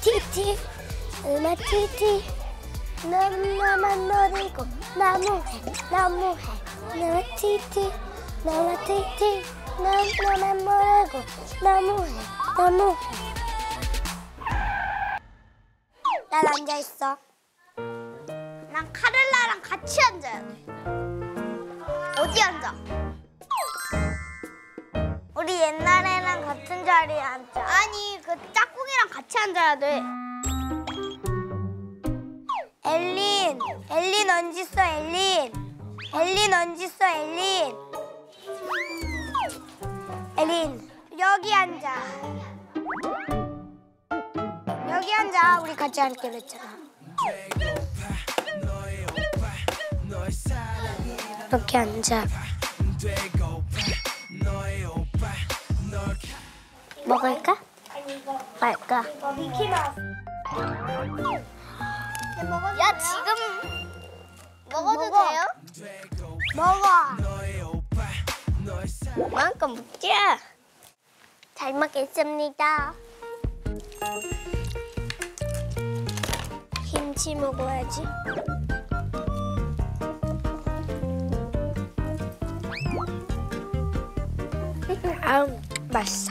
티티 나만 노리고 너무해 너와 티티 나만 모르고 너무해 난 앉아있어. 난 카를라랑 같이 앉아야 돼. 어디 앉아? 우리 옛날에랑 같은 자리에 앉자. 아니, 그 짝꿍이랑 같이 앉아야 돼. 엘린 언제 있어, 엘린 언제 있어, 엘린, 여기 앉아. 여기 앉아. 우리 같이 앉기로 했잖아. 이렇게 앉아. 먹을까? 말까? 미키마우스. 야, 지금 먹어도 돼요? 먹어. 마음껏 먹자. 잘 먹겠습니다. 김치 먹어야지. 아우, 맛있어.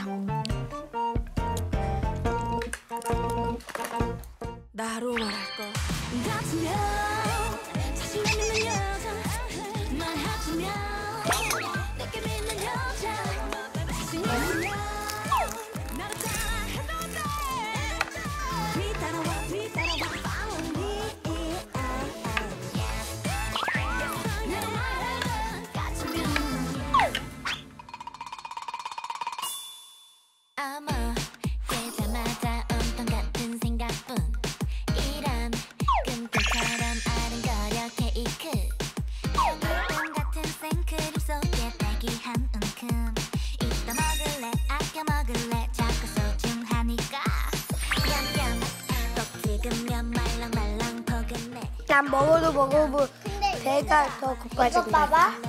나로 말할 거 같으면 자신감 있는 여자 말하자면 내게 믿는 여자 자신 있으면 나를 따라해도 돼 뒤따라와 follow me 내 말을 같으면 아마 깨자마자 온통 같은 생각뿐 이런 꿈꿀처럼 아른거려 케이크 꿈 같은 생크림 속에 딸기한 움큼 이따 먹을래 아껴 먹을래 자꾸 소중하니까 냠냠 꼭 지금면 말랑말랑 포근해 난 먹어도 배가 더 고파진다. 이거 봐봐.